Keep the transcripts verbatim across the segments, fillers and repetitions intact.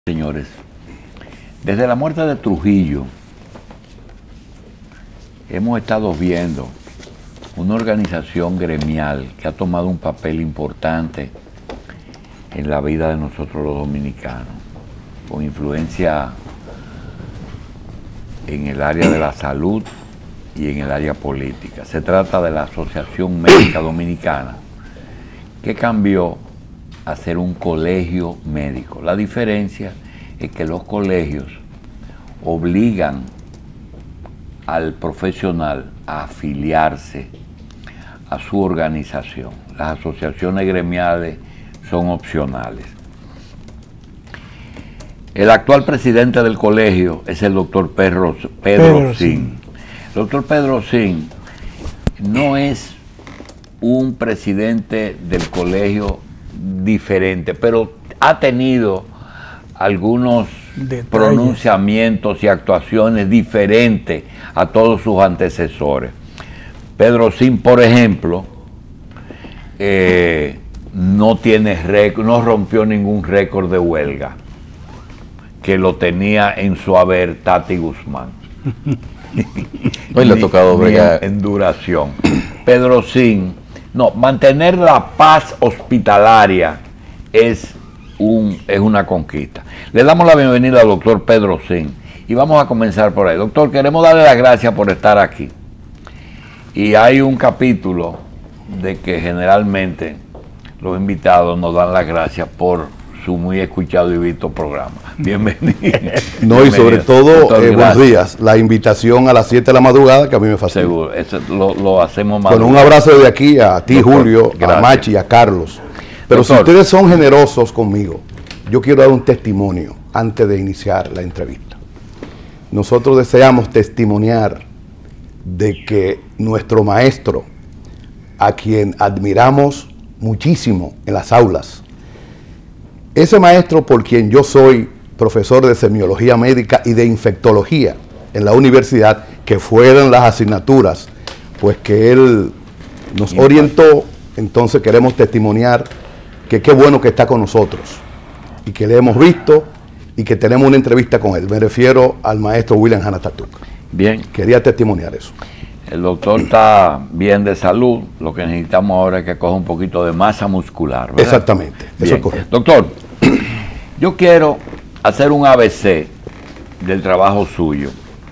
Señores, desde la muerte de Trujillo hemos estado viendo una organización gremial que ha tomado un papel importante en la vida de nosotros los dominicanos, con influencia en el área de la salud y en el área política. Se trata de la Asociación Médica Dominicana, que cambió a ser un colegio médico. La diferencia es que los colegios obligan al profesional a afiliarse a su organización. Las asociaciones gremiales son opcionales. El actual presidente del colegio es el doctor Pedro, Pedro, Pedro Sin. El doctor Pedro Sin no es un presidente del colegio diferente, pero ha tenido algunos Detalles. pronunciamientos y actuaciones diferentes a todos sus antecesores. Pedro Sin, por ejemplo, eh, no tiene récord, no rompió ningún récord de huelga que lo tenía en su haber Tati Guzmán. Hoy le ha tocado bregar en duración. Pedro Sin, no, mantener la paz hospitalaria es, un, es una conquista. Le damos la bienvenida al doctor Pedro Sin y vamos a comenzar por ahí. Doctor, queremos darle las gracias por estar aquí. Y hay un capítulo de que generalmente los invitados nos dan las gracias por su muy escuchado y visto programa. Bienvenido. No, y sobre todo, eh, buenos días. La invitación a las siete de la madrugada, que a mí me fascina. Seguro, eso lo, lo hacemos más. Con un abrazo de aquí a ti, doctor, Julio, gracias. A Machi, a Carlos. Pero doctor, si ustedes son generosos conmigo, yo quiero dar un testimonio antes de iniciar la entrevista. Nosotros deseamos testimoniar de que nuestro maestro, a quien admiramos muchísimo en las aulas, ese maestro por quien yo soy profesor de semiología médica y de infectología en la universidad, que fueron las asignaturas, pues que él nos orientó, entonces queremos testimoniar que qué bueno que está con nosotros y que le hemos visto y que tenemos una entrevista con él. Me refiero al maestro William Hanna Tatuk. Bien. Quería testimoniar eso. El doctor está bien de salud, lo que necesitamos ahora es que coja un poquito de masa muscular, ¿verdad? Exactamente, bien. Eso es correcto. Doctor, yo quiero hacer un A B C del trabajo suyo.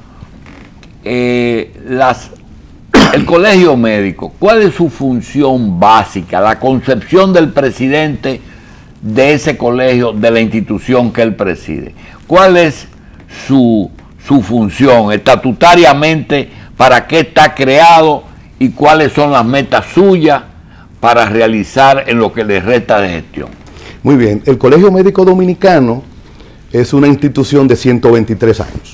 Eh, las, el colegio médico, ¿cuál es su función básica, la concepción del presidente de ese colegio, de la institución que él preside? ¿Cuál es su, su función estatutariamente? ¿Para qué está creado y cuáles son las metas suyas para realizar en lo que le resta de gestión? Muy bien, el Colegio Médico Dominicano es una institución de ciento veintitrés años.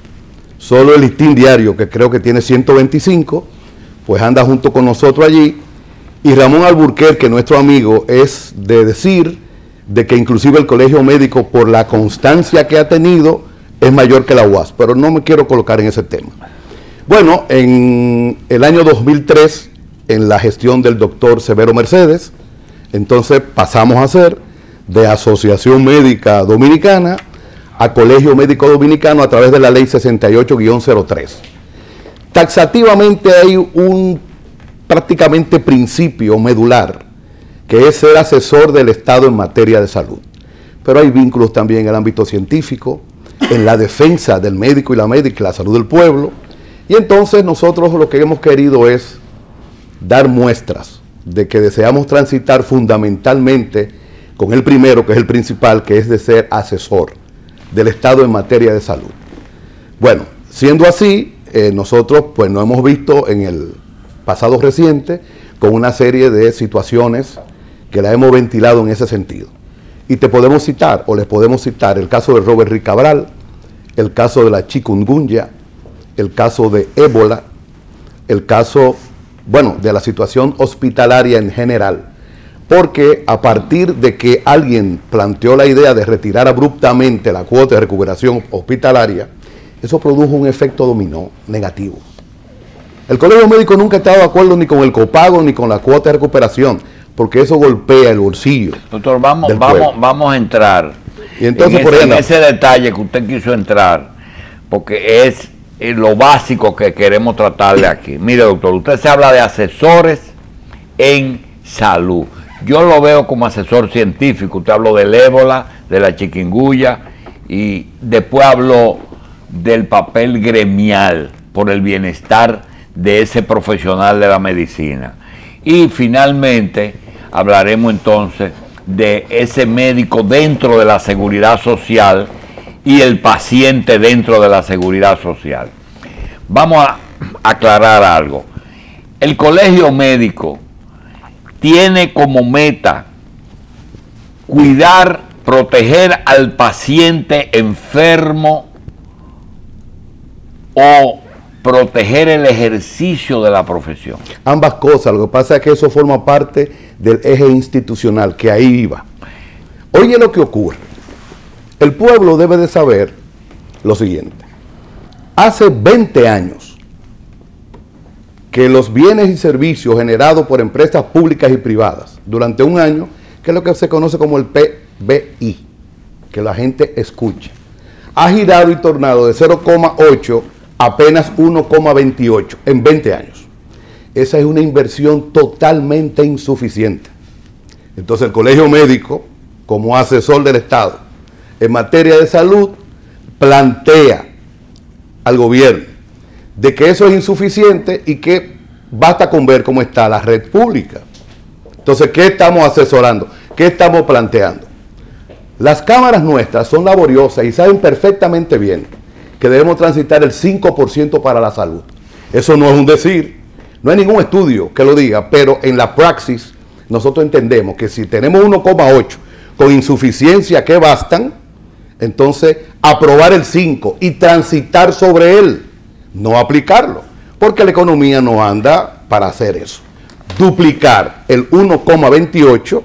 Solo el Listín Diario, que creo que tiene ciento veinticinco, pues anda junto con nosotros allí. Y Ramón Alburquerque, nuestro amigo, es de decir de que inclusive el Colegio Médico, por la constancia que ha tenido, es mayor que la U A S, pero no me quiero colocar en ese tema. Bueno, en el año dos mil tres, en la gestión del doctor Severo Mercedes, entonces pasamos a ser de Asociación Médica Dominicana a Colegio Médico Dominicano a través de la ley sesenta y ocho guión cero tres. Taxativamente hay un prácticamente principio medular, que es ser asesor del Estado en materia de salud. Pero hay vínculos también en el ámbito científico, en la defensa del médico y la médica y la salud del pueblo. Y entonces nosotros lo que hemos querido es dar muestras de que deseamos transitar fundamentalmente con el primero, que es el principal, que es de ser asesor del Estado en materia de salud. Bueno, siendo así, eh, nosotros pues nos hemos visto en el pasado reciente con una serie de situaciones que la hemos ventilado en ese sentido. Y te podemos citar, o les podemos citar, el caso de Robert Rick Cabral, el caso de la chikungunya, el caso de ébola, el caso, bueno, de la situación hospitalaria en general, porque a partir de que alguien planteó la idea de retirar abruptamente la cuota de recuperación hospitalaria, eso produjo un efecto dominó negativo. El Colegio Médico nunca ha estado de acuerdo ni con el copago ni con la cuota de recuperación, porque eso golpea el bolsillo. Doctor, vamos, vamos, vamos a entrar Y entonces, en, por ese, ahí en ese detalle que usted quiso entrar, porque es eh, lo básico que queremos tratarle aquí. Mire, doctor, usted se habla de asesores en salud. Yo lo veo como asesor científico. Usted habló del ébola, de la chikungunya, y después habló del papel gremial por el bienestar de ese profesional de la medicina. Y finalmente hablaremos entonces de ese médico dentro de la seguridad social y el paciente dentro de la seguridad social. Vamos a aclarar algo. El colegio médico tiene como meta cuidar, proteger al paciente enfermo o proteger el ejercicio de la profesión. Ambas cosas. Lo que pasa es que eso forma parte del eje institucional, que ahí iba. Oye lo que ocurre. El pueblo debe de saber lo siguiente. Hace veinte años que los bienes y servicios generados por empresas públicas y privadas durante un año, que es lo que se conoce como el P B I, que la gente escucha, ha girado y tornado de cero coma ocho a apenas uno coma veintiocho en veinte años. Esa es una inversión totalmente insuficiente. Entonces el Colegio Médico, como asesor del Estado en materia de salud, plantea al gobierno de que eso es insuficiente y que basta con ver cómo está la red pública. Entonces, ¿qué estamos asesorando? ¿Qué estamos planteando? Las cámaras nuestras son laboriosas y saben perfectamente bien que debemos transitar el cinco por ciento para la salud. Eso no es un decir, no hay ningún estudio que lo diga, pero en la praxis nosotros entendemos que si tenemos uno coma ocho con insuficiencia que bastan, entonces aprobar el cinco y transitar sobre él, no aplicarlo, porque la economía no anda para hacer eso. Duplicar el uno coma veintiocho,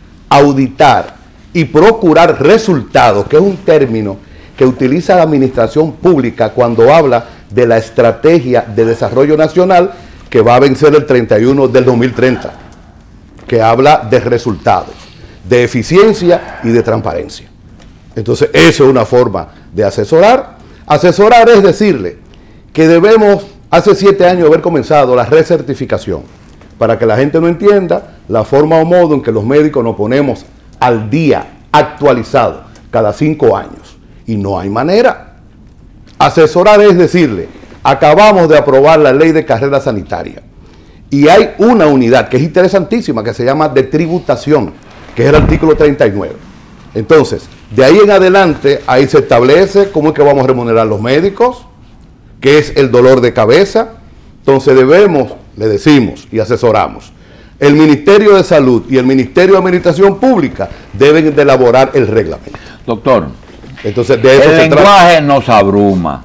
auditar y procurar resultados, que es un término que utiliza la administración pública cuando habla de la estrategia de desarrollo nacional que va a vencer el treinta y uno del dos mil treinta, que habla de resultados, de eficiencia y de transparencia. Entonces, eso es una forma de asesorar. Asesorar es decirle que debemos, hace siete años, haber comenzado la recertificación, para que la gente no entienda la forma o modo en que los médicos nos ponemos al día, actualizado, cada cinco años. Y no hay manera. Asesorar es decirle, acabamos de aprobar la ley de carrera sanitaria, y hay una unidad que es interesantísima, que se llama de tributación, que es el artículo treinta y nueve. Entonces, de ahí en adelante, ahí se establece cómo es que vamos a remunerar a los médicos, qué es el dolor de cabeza. Entonces debemos, le decimos y asesoramos, el Ministerio de Salud y el Ministerio de Administración Pública deben de elaborar el reglamento. Doctor, entonces de eso el se lenguaje trata. nos abruma.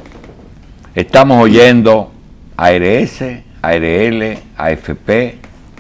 Estamos oyendo A R S, A R L, A F P,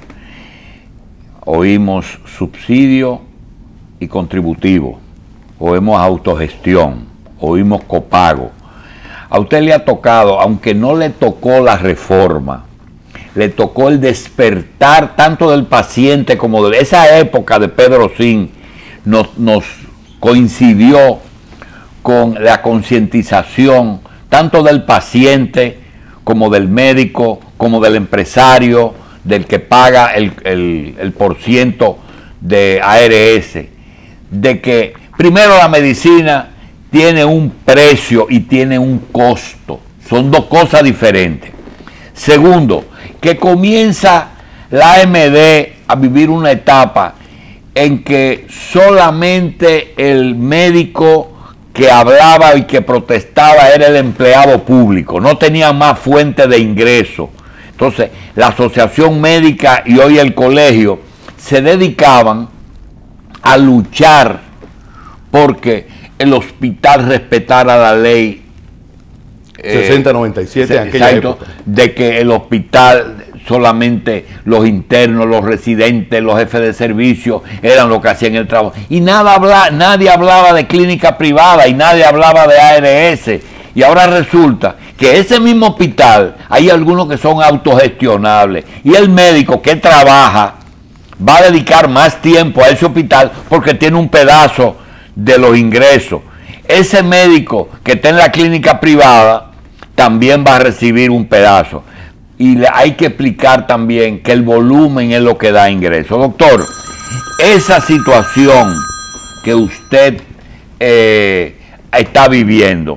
oímos subsidio y contributivo, oímos autogestión, oímos copago. A usted le ha tocado, aunque no le tocó la reforma, le tocó el despertar tanto del paciente como de esa época de Pedro Sin, nos, nos coincidió con la concientización tanto del paciente como del médico, como del empresario, del que paga el, el, el porciento de A R S, de que primero la medicina tiene un precio y tiene un costo, son dos cosas diferentes. Segundo, que comienza la A M D a vivir una etapa en que solamente el médico que hablaba y que protestaba era el empleado público, no tenía más fuente de ingreso. Entonces, la asociación médica y hoy el colegio se dedicaban a luchar porque el hospital respetara la ley eh, sesenta noventa y siete, en aquella exacto, época, de que el hospital solamente los internos, los residentes, los jefes de servicio eran los que hacían el trabajo. Y nada habla, nadie hablaba de clínica privada y nadie hablaba de A R S. Y ahora resulta que ese mismo hospital, hay algunos que son autogestionables. Y el médico que trabaja va a dedicar más tiempo a ese hospital porque tiene un pedazo de los ingresos. Ese médico que está en la clínica privada también va a recibir un pedazo. Y le, hay que explicar también que el volumen es lo que da ingresos. Doctor, esa situación que usted eh, está viviendo,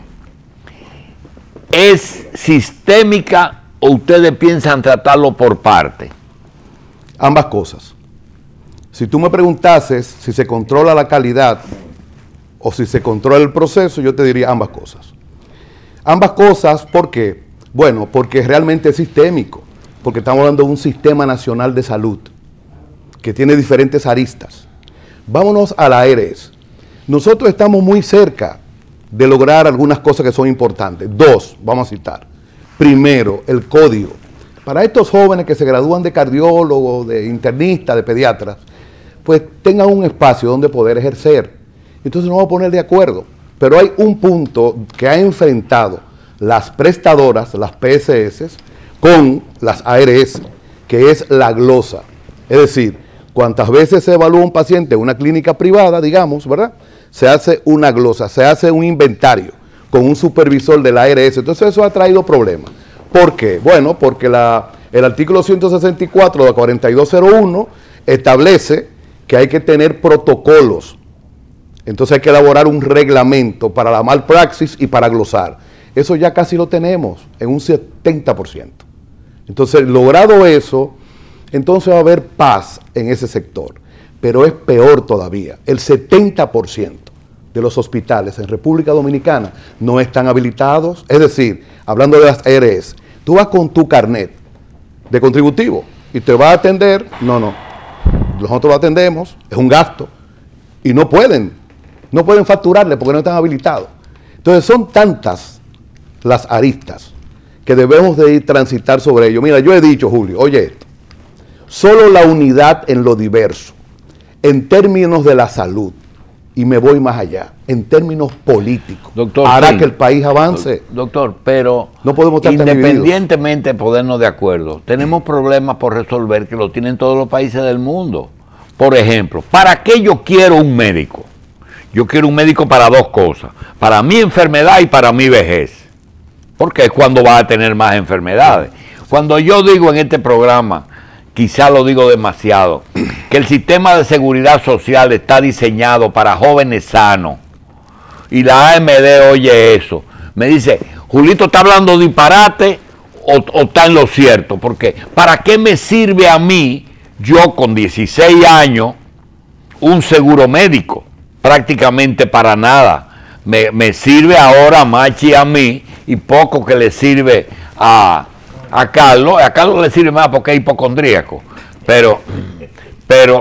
¿es sistémica o ustedes piensan tratarlo por parte? Ambas cosas. Si tú me preguntases si se controla la calidad o si se controla el proceso, yo te diría ambas cosas. Ambas cosas, ¿por qué? Bueno, porque realmente es sistémico, porque estamos hablando de un sistema nacional de salud que tiene diferentes aristas. Vámonos a la A R S. Nosotros estamos muy cerca de lograr algunas cosas que son importantes. Dos, vamos a citar. Primero, el código. Para estos jóvenes que se gradúan de cardiólogos, de internistas, de pediatras, pues tengan un espacio donde poder ejercer. Entonces nos vamos a poner de acuerdo. Pero hay un punto que ha enfrentado las prestadoras, las P S S, con las A R S, que es la glosa. Es decir, cuantas veces se evalúa un paciente en una clínica privada, digamos, ¿verdad? Se hace una glosa, se hace un inventario con un supervisor de la A R S. Entonces eso ha traído problemas. ¿Por qué? Bueno, porque la, el artículo ciento sesenta y cuatro de cuarenta y dos cero uno establece que hay que tener protocolos. Entonces hay que elaborar un reglamento para la malpraxis y para glosar. Eso ya casi lo tenemos en un setenta por ciento. Entonces, logrado eso, entonces va a haber paz en ese sector. Pero es peor todavía. El setenta por ciento de los hospitales en República Dominicana no están habilitados. Es decir, hablando de las A R S, tú vas con tu carnet de contributivo y te va a atender. No, no. Nosotros lo atendemos, es un gasto. Y no pueden, no pueden facturarle porque no están habilitados. Entonces, son tantas las aristas que debemos de ir transitar sobre ello. Mira, yo he dicho, Julio, oye esto, solo la unidad en lo diverso, en términos de la salud, y me voy más allá, en términos políticos, doctor, hará sí, que el país avance. Doctor, pero no podemos estar independientemente de ponernos de acuerdo, tenemos problemas por resolver que lo tienen todos los países del mundo. Por ejemplo, ¿para qué yo quiero un médico? Yo quiero un médico para dos cosas, para mi enfermedad y para mi vejez. Porque es cuando vas a tener más enfermedades. Cuando yo digo en este programa, quizá lo digo demasiado, que el sistema de seguridad social está diseñado para jóvenes sanos, y la A M D oye eso, me dice, Julito está hablando disparate o, o está en lo cierto, porque ¿para qué me sirve a mí, yo con dieciséis años, un seguro médico? Prácticamente para nada. Me, me sirve ahora a Machi a mí y poco que le sirve a, a Carlos. A Carlos le sirve más porque es hipocondríaco, pero pero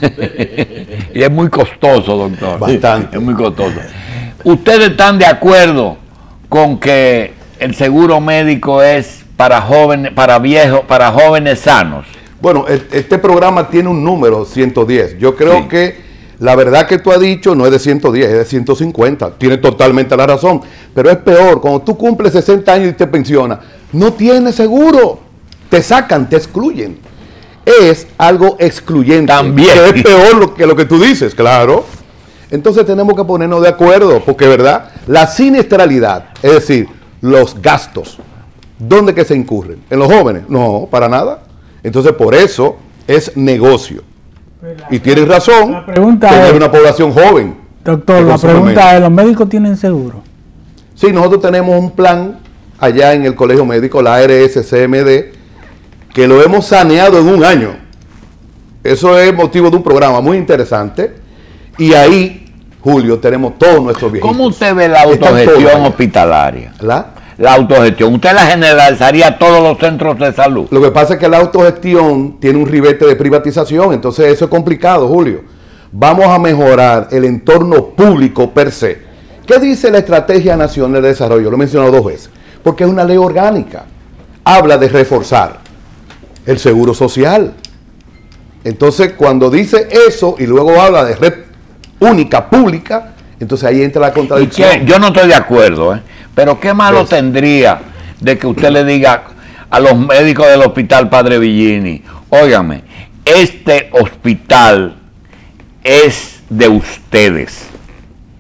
y es muy costoso, doctor. Bastante. Es muy costoso. ¿Ustedes están de acuerdo con que el seguro médico es para jóvenes, para viejos, para jóvenes sanos? Bueno, este programa tiene un número, ciento diez. Yo creo sí. que la verdad que tú has dicho no es de ciento diez, es de ciento cincuenta. Tienes totalmente la razón. Pero es peor, cuando tú cumples sesenta años y te pensionas, no tienes seguro. Te sacan, te excluyen. Es algo excluyente. También. Que es peor lo que lo que tú dices, claro. Entonces tenemos que ponernos de acuerdo, porque verdad, la siniestralidad, es decir, los gastos, ¿dónde que se incurren? ¿En los jóvenes? No, para nada. Entonces por eso es negocio. Y tienes razón, la pregunta tener es, una población joven. Doctor, la pregunta es, ¿los médicos tienen seguro? Sí, nosotros tenemos un plan allá en el Colegio Médico, la A R S C M D, que lo hemos saneado en un año. Eso es motivo de un programa muy interesante. Y ahí, Julio, tenemos todos nuestros viejitos. ¿Cómo usted ve la autogestión hospitalaria? ¿La? La autogestión. ¿Usted la generalizaría a todos los centros de salud? Lo que pasa es que la autogestión tiene un ribete de privatización, entonces eso es complicado, Julio. Vamos a mejorar el entorno público per se. ¿Qué dice la Estrategia Nacional de Desarrollo? Lo he mencionado dos veces. Porque es una ley orgánica. Habla de reforzar el seguro social. Entonces, cuando dice eso y luego habla de red única pública, entonces ahí entra la contradicción. ¿Y yo no estoy de acuerdo, ¿eh? Pero qué malo ¿Ves? tendría de que usted le diga a los médicos del Hospital Padre Villini, óigame, este hospital es de ustedes.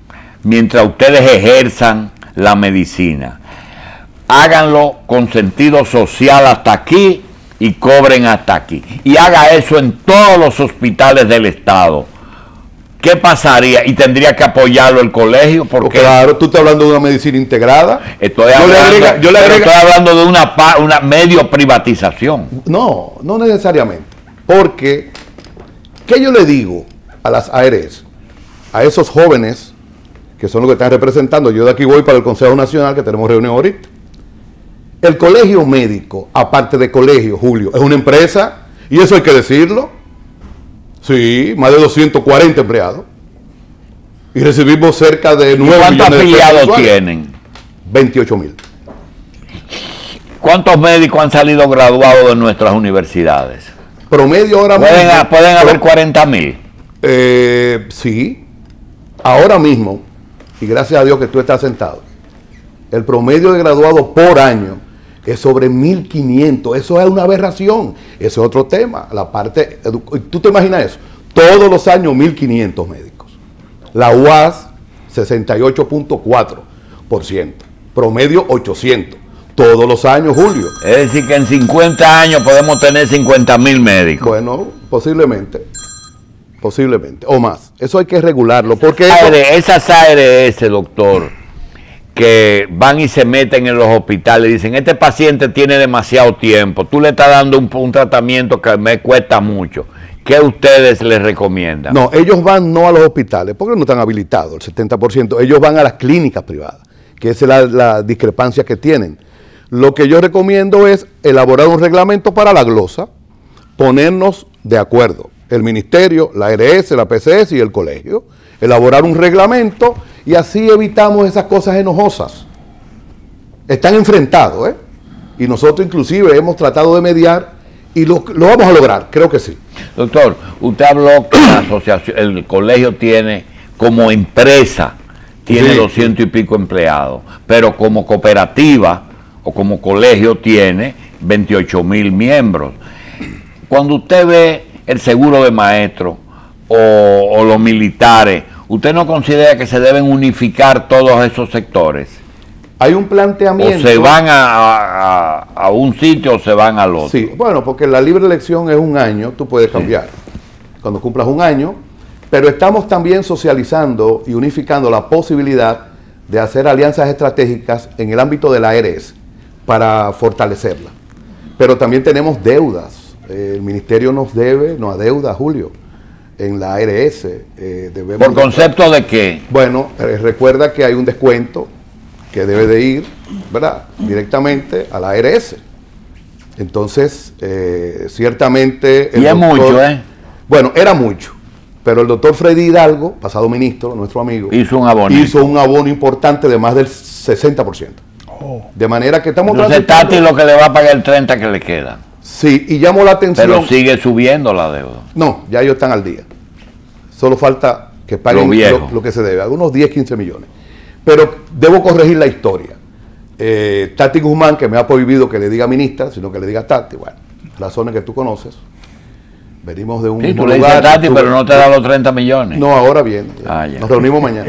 mientras ustedes ejerzan la medicina. Háganlo con sentido social hasta aquí y cobren hasta aquí. Y haga eso en todos los hospitales del Estado. ¿Qué pasaría? Y tendría que apoyarlo el colegio, porque... Claro, tú estás hablando de una medicina integrada. Estoy hablando, yo le agrega, yo le agrega, estoy hablando de una, una medio privatización. No, no necesariamente. Porque, ¿qué yo le digo a las A R S? A esos jóvenes, que son los que están representando, yo de aquí voy para el Consejo Nacional, que tenemos reunión ahorita. El colegio médico, aparte de colegio, Julio, es una empresa, y eso hay que decirlo. Sí, más de doscientos cuarenta empleados. Y recibimos cerca de nueve millones de ¿Cuántos afiliados tienen? veintiocho mil. ¿Cuántos médicos han salido graduados de nuestras universidades? Promedio ahora mismo. ¿Pueden, ¿pueden haber cuarenta mil? Eh, sí. Ahora mismo, y gracias a Dios que tú estás sentado, el promedio de graduados por año es sobre mil quinientos. Eso es una aberración. Eso es otro tema. La parte, ¿tú te imaginas eso? Todos los años mil quinientos médicos. La U A S sesenta y ocho punto cuatro por ciento. Promedio ochocientos. Todos los años, Julio. Es decir, que en cincuenta años podemos tener cincuenta mil médicos. Bueno, posiblemente. Posiblemente. O más. Eso hay que regularlo. Porque A R, eso... esas A R S, doctor, que van y se meten en los hospitales, dicen, este paciente tiene demasiado tiempo, tú le estás dando un, un tratamiento que me cuesta mucho. ¿Qué ustedes les recomiendan? No, ellos van no a los hospitales, porque no están habilitados, el setenta por ciento. Ellos van a las clínicas privadas, que esa es la, la discrepancia que tienen. Lo que yo recomiendo es elaborar un reglamento para la glosa, ponernos de acuerdo, el ministerio, la A R S, la P C S y el colegio, elaborar un reglamento y así evitamos esas cosas enojosas. Están enfrentados, ¿eh? Y nosotros inclusive hemos tratado de mediar y lo, lo vamos a lograr, creo que sí. Doctor, usted habló que la asociación, el colegio tiene como empresa, tiene Sí. doscientos y pico empleados, pero como cooperativa o como colegio tiene veintiocho mil miembros. Cuando usted ve el seguro de maestro o, o los militares, ¿usted no considera que se deben unificar todos esos sectores? Hay un planteamiento... ¿O se van a, a, a un sitio o se van al otro? Sí, bueno, porque la libre elección es un año, tú puedes cambiar cuando cumplas un año, pero estamos también socializando y unificando la posibilidad de hacer alianzas estratégicas en el ámbito de la A R S para fortalecerla. Pero también tenemos deudas. El ministerio nos debe, nos adeuda, Julio, en la A R S. Eh, debemos ¿Por concepto de qué? Bueno, eh, recuerda que hay un descuento que debe de ir, ¿verdad?, directamente a la A R S. Entonces, eh, ciertamente... Y es doctor, mucho, ¿eh? Bueno, era mucho, pero el doctor Freddy Hidalgo, pasado ministro, nuestro amigo, Hizo un abono. hizo un abono importante de más del sesenta por ciento. Oh. De manera que estamos... Entonces Tati lo que le va a pagar el treinta que le queda. Sí, y llamó la atención... Pero sigue subiendo la deuda. No, ya ellos están al día. Solo falta que Lo paguen viejo. lo, lo que se debe, algunos diez, quince millones. Pero debo corregir la historia. Eh, Tati Guzmán, que me ha prohibido que le diga ministra, sino que le diga Tati, bueno, razones que tú conoces. Venimos de un Sí, mismo tú le lugar, dices Tati, tú- pero no te da los treinta millones. No, ahora bien. Ah, ya. Nos reunimos mañana.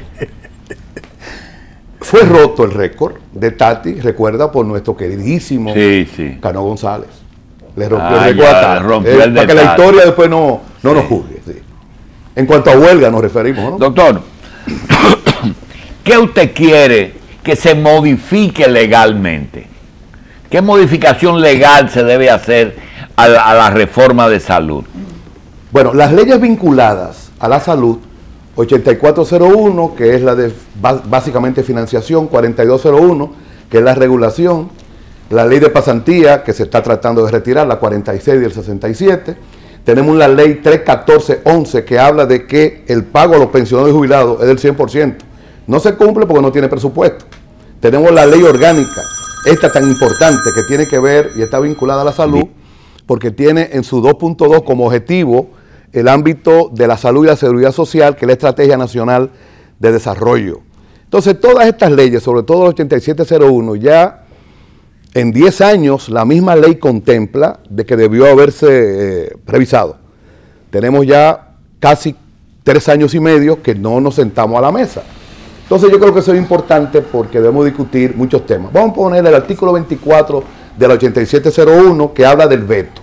Fue roto el récord de Tati, recuerda, por nuestro queridísimo Sí, sí. Cano González. Le rompió Ah, el récord ya, a Tati. le rompió Eh, el de para que la Tati. historia después no, no nos Sí. juzgue. Sí. En cuanto a huelga nos referimos, ¿no? Doctor, ¿qué usted quiere que se modifique legalmente? ¿Qué modificación legal se debe hacer a la, a la reforma de salud? Bueno, las leyes vinculadas a la salud, ochenta y cuatro cero uno, que es la de ba- básicamente financiación, cuarenta y dos cero uno, que es la regulación, la ley de pasantía, que se está tratando de retirar, la cuarenta y seis y el sesenta y siete. Tenemos la ley trescientos catorce once, que habla de que el pago a los pensionados y jubilados es del cien por ciento. No se cumple porque no tiene presupuesto. Tenemos la ley orgánica, esta tan importante, que tiene que ver y está vinculada a la salud, porque tiene en su dos punto dos como objetivo el ámbito de la salud y la seguridad social, que es la Estrategia Nacional de Desarrollo. Entonces, todas estas leyes, sobre todo el ochenta y siete cero uno, ya en diez años la misma ley contempla de que debió haberse eh, revisado. Tenemos ya casi tres años y medio que no nos sentamos a la mesa. Entonces yo creo que eso es importante porque debemos discutir muchos temas. Vamos a poner el artículo veinticuatro de la ochenta y siete cero uno que habla del veto.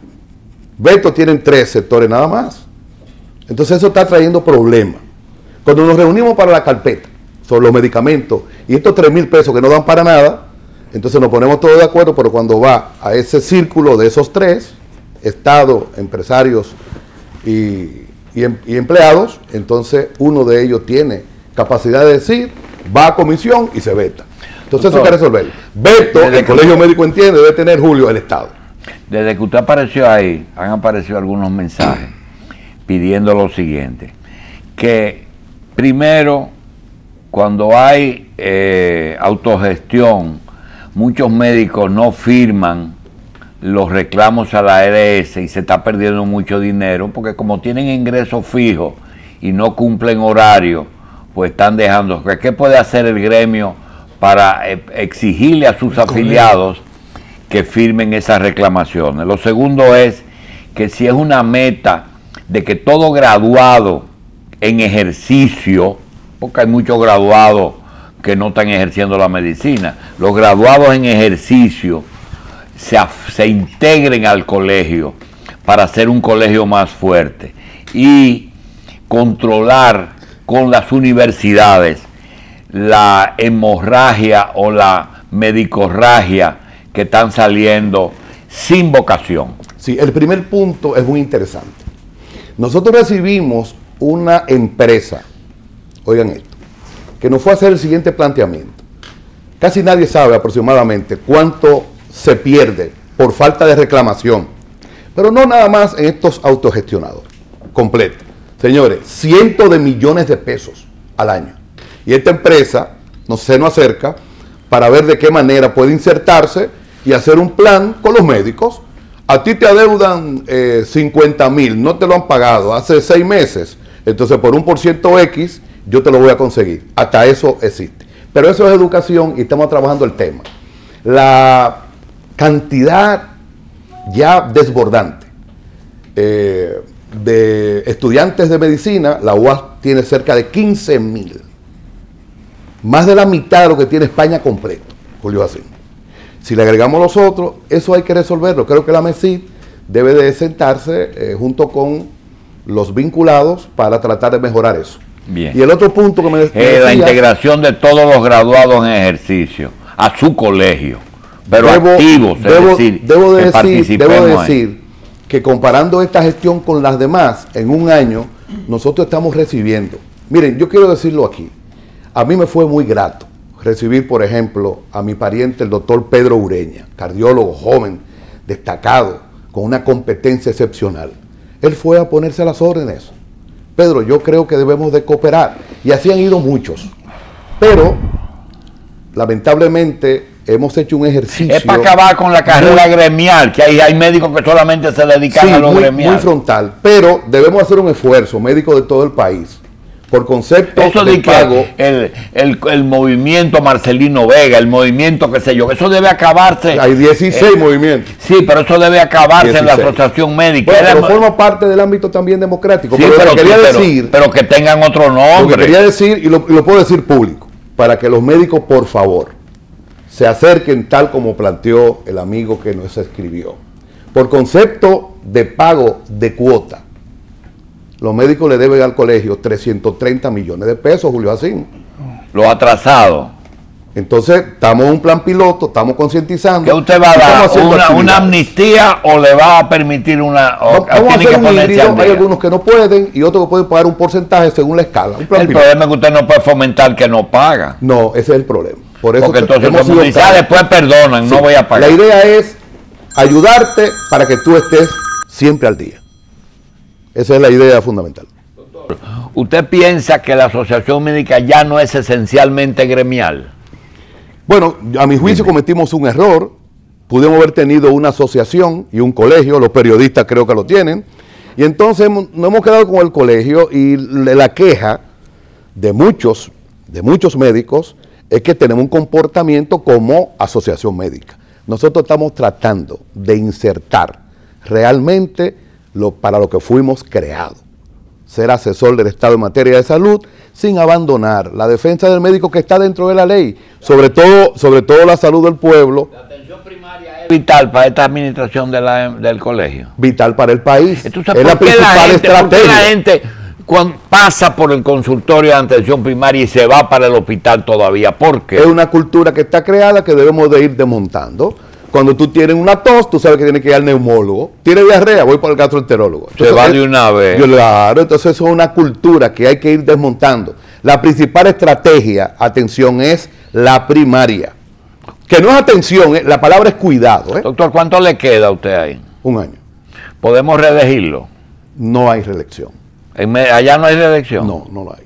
Veto tienen tres sectores nada más. Entonces eso está trayendo problemas. Cuando nos reunimos para la carpeta sobre los medicamentos y estos tres mil pesos que no dan para nada, entonces nos ponemos todos de acuerdo, pero cuando va a ese círculo de esos tres, Estado, empresarios y, y, y empleados, entonces uno de ellos tiene capacidad de decir, va a comisión y se veta. Entonces eso hay que resolver. Veto, el Colegio Médico entiende, debe tener, Julio, el Estado. Desde que usted apareció ahí, han aparecido algunos mensajes pidiendo lo siguiente, que primero, cuando hay eh, autogestión, muchos médicos no firman los reclamos a la A R S y se está perdiendo mucho dinero, porque como tienen ingresos fijos y no cumplen horario, pues están dejando. ¿Qué puede hacer el gremio para exigirle a sus afiliados que firmen esas reclamaciones? Lo segundo es que si es una meta de que todo graduado en ejercicio, porque hay muchos graduados que no están ejerciendo la medicina, los graduados en ejercicio se, se integren al colegio para hacer un colegio más fuerte y controlar con las universidades la hemorragia o la medicorragia que están saliendo sin vocación. Sí, el primer punto es muy interesante. Nosotros recibimos una empresa, oigan esto, que nos fue a hacer el siguiente planteamiento. Casi nadie sabe aproximadamente cuánto se pierde por falta de reclamación, pero no nada más en estos autogestionados, completo. Señores, cientos de millones de pesos al año. Y esta empresa nos, se nos acerca para ver de qué manera puede insertarse y hacer un plan con los médicos. A ti te adeudan eh, cincuenta mil, no te lo han pagado hace seis meses, entonces por un por ciento X yo te lo voy a conseguir. Hasta eso existe. Pero eso es educación y estamos trabajando el tema. La cantidad ya desbordante eh, de estudiantes de medicina, la U A S tiene cerca de quince mil. Más de la mitad de lo que tiene España completo, Julio Asín. Si le agregamos los otros, eso hay que resolverlo. Creo que la MESID debe de sentarse eh, junto con los vinculados para tratar de mejorar eso. Bien. Y el otro punto que me, me eh, decía, la integración de todos los graduados en ejercicio a su colegio, pero debo, activos, debo, es decir, debo de que decir, debo de decir ahí. que comparando esta gestión con las demás, en un año, nosotros estamos recibiendo. Miren, yo quiero decirlo aquí. A mí me fue muy grato recibir, por ejemplo, a mi pariente, el doctor Pedro Ureña, cardiólogo joven, destacado, con una competencia excepcional. Él fue a ponerse a las órdenes. Pedro, yo creo que debemos de cooperar. Y así han ido muchos. Pero, lamentablemente, hemos hecho un ejercicio... Es para acabar con la carrera muy, gremial, que hay, hay médicos que solamente se dedican sí, a lo muy, gremial. Muy frontal. Pero debemos hacer un esfuerzo, médicos de todo el país, por concepto eso de, de pago. El, el, el movimiento Marcelino Vega, el movimiento qué sé yo, eso debe acabarse. Hay dieciséis eh, movimientos. Sí, pero eso debe acabarse dieciséis. En la asociación médica. Bueno, pero Era, forma parte del ámbito también democrático. Sí, pero, pero, quería pero, decir, pero que tengan otro nombre. Lo que quería decir, y lo, y lo puedo decir público, para que los médicos, por favor, se acerquen tal como planteó el amigo que nos escribió. Por concepto de pago de cuota, los médicos le deben al colegio trescientos treinta millones de pesos, Julio Asín. Los atrasados. Entonces, estamos en un plan piloto, estamos concientizando. ¿Qué usted va a dar? Una, ¿Una amnistía o le va a permitir una...? O, vamos a hacer un híbrido, hay algunos que no pueden y otros que pueden pagar un porcentaje según la escala. Un plan el piloto. Problema es que usted no puede fomentar que no paga. No, ese es el problema. Por eso Porque entonces hemos como dice, ah, después perdonan, sí, no voy a pagar. La idea es ayudarte para que tú estés siempre al día. Esa es la idea fundamental. Doctor, ¿usted piensa que la asociación médica ya no es esencialmente gremial? Bueno, a mi juicio cometimos un error. Pudimos haber tenido una asociación y un colegio, los periodistas creo que lo tienen, y entonces nos hemos quedado con el colegio y la queja de muchos, de muchos médicos es que tenemos un comportamiento como asociación médica. Nosotros estamos tratando de insertar realmente lo, para lo que fuimos creados. ser asesor del Estado en materia de salud, sin abandonar la defensa del médico que está dentro de la ley, sobre todo, sobre todo la salud del pueblo. La atención primaria es vital para esta administración de la, del colegio. Vital para el país. Entonces, es la principal la gente, estrategia. ¿por qué la gente cuando pasa por el consultorio de atención primaria y se va para el hospital todavía? ¿Por qué? Es una cultura que está creada que debemos de ir desmontando. Cuando tú tienes una tos, tú sabes que tienes que ir al neumólogo. ¿Tienes diarrea? Voy para el gastroenterólogo. Se va de una vez. Claro, entonces eso es una cultura que hay que ir desmontando. La principal estrategia, atención, es la primaria. Que no es atención, ¿eh? La palabra es cuidado. ¿eh? Doctor, ¿cuánto le queda a usted ahí? Un año. ¿Podemos reelegirlo? No hay reelección. En me- ¿Allá no hay reelección? No, no lo hay.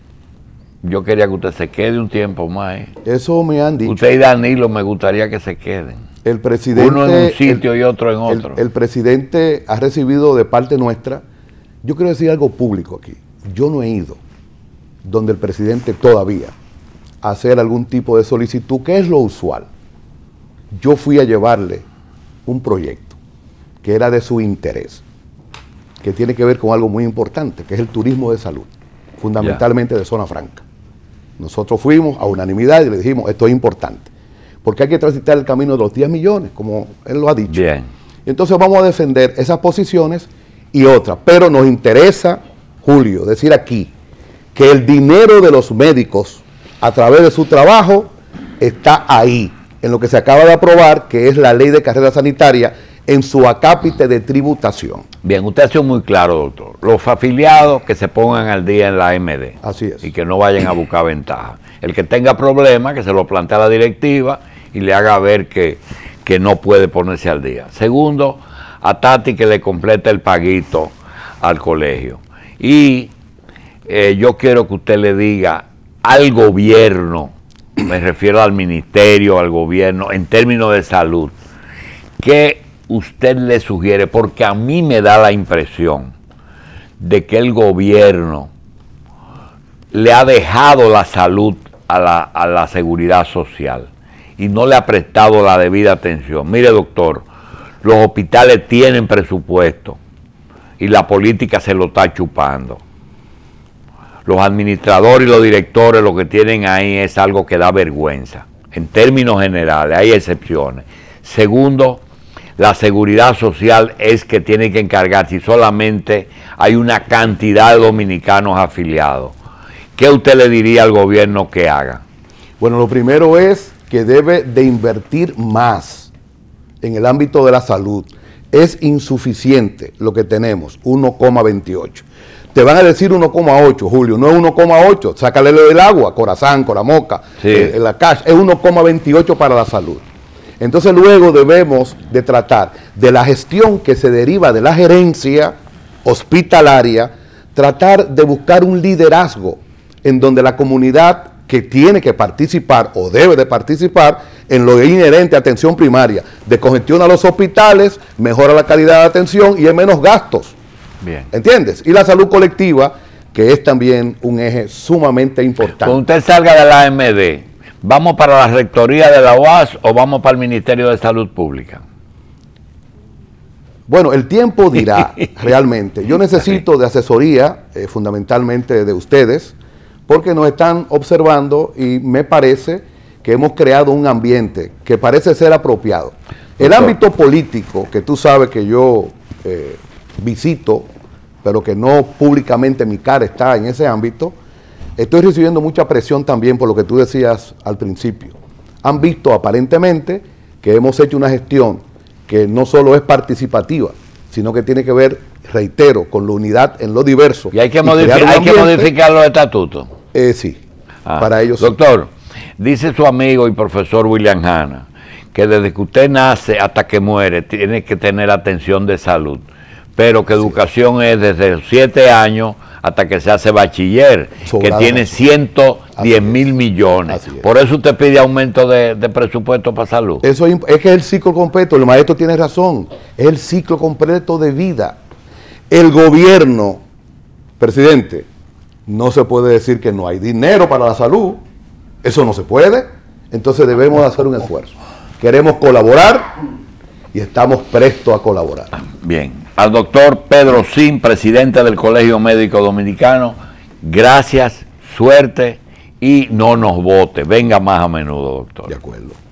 Yo quería que usted se quede un tiempo más. ¿eh? Eso me han dicho. Usted y Danilo me gustaría que se queden. El presidente, Uno en un sitio el, y otro en otro. El, el presidente ha recibido de parte nuestra, yo quiero decir algo público aquí, yo no he ido donde el presidente todavía a hacer algún tipo de solicitud, que es lo usual. Yo fui a llevarle un proyecto que era de su interés, que tiene que ver con algo muy importante, que es el turismo de salud, fundamentalmente de zona franca. Nosotros fuimos a unanimidad y le dijimos, esto es importante, porque hay que transitar el camino de los diez millones, como él lo ha dicho. Bien. Entonces vamos a defender esas posiciones y otras, pero nos interesa, Julio, decir aquí que el dinero de los médicos a través de su trabajo está ahí, en lo que se acaba de aprobar, que es la ley de carrera sanitaria, en su acápite de tributación. Bien, usted ha sido muy claro, doctor. Los afiliados que se pongan al día en la A M D. Así es. Y que no vayan a buscar ventaja. El que tenga problemas, que se lo plantea a la directiva y le haga ver que, que no puede ponerse al día. Segundo, a Tati que le complete el paguito al colegio. Y eh, yo quiero que usted le diga al gobierno, me refiero al ministerio, al gobierno, en términos de salud, que usted le sugiere, porque a mí me da la impresión de que el gobierno le ha dejado la salud a la, a la seguridad social y no le ha prestado la debida atención. Mire, doctor, los hospitales tienen presupuesto y la política se lo está chupando. Los administradores y los directores lo que tienen ahí es algo que da vergüenza. En términos generales, hay excepciones. Segundo, la seguridad social es que tiene que encargarse y solamente hay una cantidad de dominicanos afiliados. ¿Qué usted le diría al gobierno que haga? Bueno, lo primero es que debe de invertir más en el ámbito de la salud. Es insuficiente lo que tenemos, uno coma veintiocho. Te van a decir uno coma ocho, Julio, no es uno coma ocho, sácale del agua, Corazán, Coramoca, sí. eh, la cash, es uno coma veintiocho para la salud. Entonces luego debemos de tratar de la gestión que se deriva de la gerencia hospitalaria, tratar de buscar un liderazgo en donde la comunidad que tiene que participar o debe de participar en lo inherente a atención primaria, descongestiona los hospitales, mejora la calidad de atención y hay menos gastos. Bien. ¿Entiendes? Y la salud colectiva, que es también un eje sumamente importante. Cuando usted salga de la A M D, ¿vamos para la rectoría de la U A S o vamos para el Ministerio de Salud Pública? Bueno, el tiempo dirá realmente. Yo necesito de asesoría, eh, fundamentalmente de ustedes, porque nos están observando y me parece que hemos creado un ambiente que parece ser apropiado. El Doctor. ámbito político, que tú sabes que yo eh, visito, pero que no públicamente mi cara está en ese ámbito, estoy recibiendo mucha presión también por lo que tú decías al principio. Han visto aparentemente que hemos hecho una gestión que no solo es participativa, sino que tiene que ver, reitero, con la unidad en lo diverso. Y hay que, y modific crear un hay que ambiente, modificar los estatutos. Eh, sí, Ah, para ellos. Doctor, dice su amigo y profesor William Hanna que desde que usted nace hasta que muere tiene que tener atención de salud, pero que educación es desde los siete años hasta que se hace bachiller, que tiene ciento diez mil millones. Por eso usted pide aumento de, de presupuesto para salud. Eso es, es que es el ciclo completo, el maestro tiene razón, es el ciclo completo de vida. El gobierno, presidente, no se puede decir que no hay dinero para la salud, eso no se puede, entonces debemos hacer un esfuerzo. Queremos colaborar y estamos prestos a colaborar. Bien. al doctor Pedro Sin, presidente del Colegio Médico Dominicano, gracias, suerte y no nos vote. Venga más a menudo, doctor. De acuerdo.